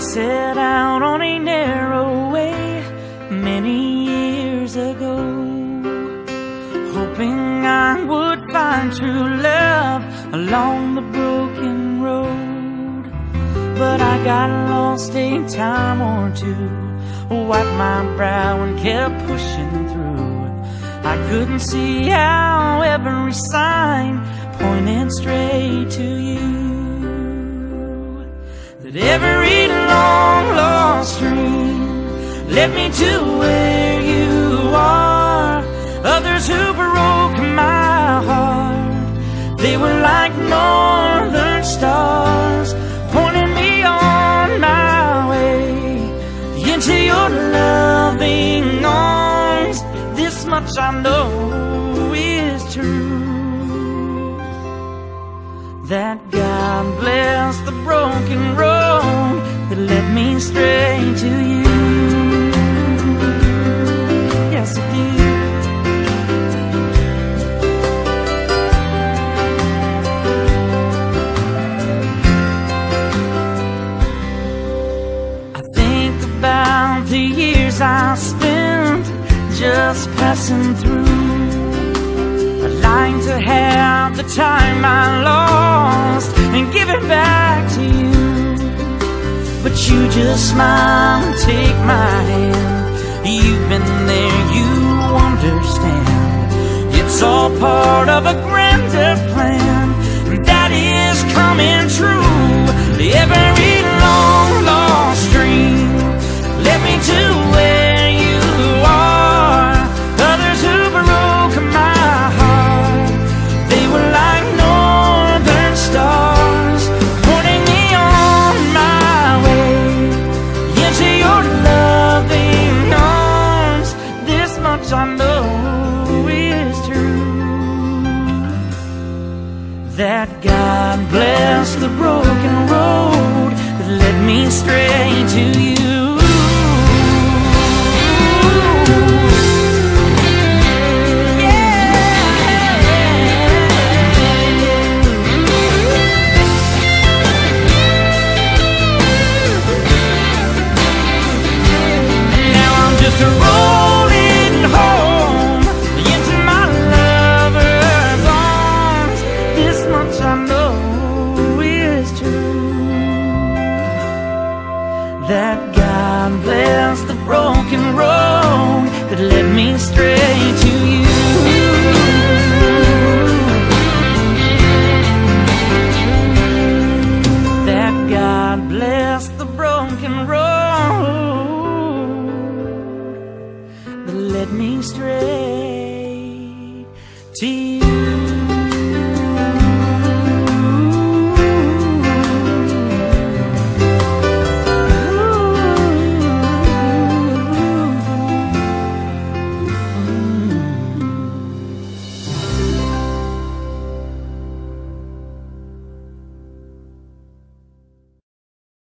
set out on a narrow way many years ago, hoping I would find true love along the broken road. But I got lost a time or two, wiped my brow and kept pushing through. I couldn't see how every sign pointed straight to you, that every long lost dream led me to where you are. Others who broke my heart, they were like northern stars, pointing me on my way into your loving arms. This much I know is true, that God bless the broken road that led me straight to you. Yes, it did. I think about the years I spent just passing through. I'd like to have the time I lost and give it back to you, but you just smile and take my hand. You've been there, you understand. It's all part of a grander plan, and that is coming true. Every long lost dream led me to where you are. Others who broke my heart, they were like northern stars, pointing me on my way into your loving arms. This much I know is true, that God bless the broken road that led me straight to you. Rolling home into my lover's arms. This much I know is true, that God bless the broken road that led me straight to you. That God bless the broken road that led me straight to you.